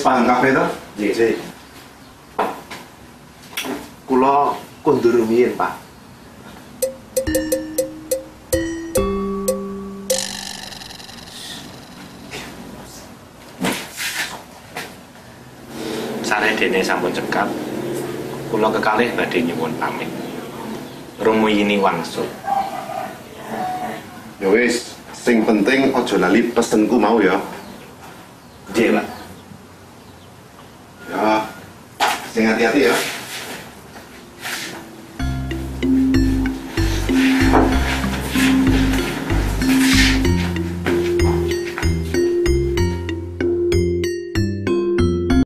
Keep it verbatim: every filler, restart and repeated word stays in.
Wis paham kabeh to? Nggih. Kula kondur rumiyin, Pak. Sare dene sampun cekap. Kula kekalih badhe nyuwun pamit. Rumuyini wangsul. Ya wis, sing penting aja lali pesenku mau ya. Nggih, Pak. Ya. Sing hati-hati ya.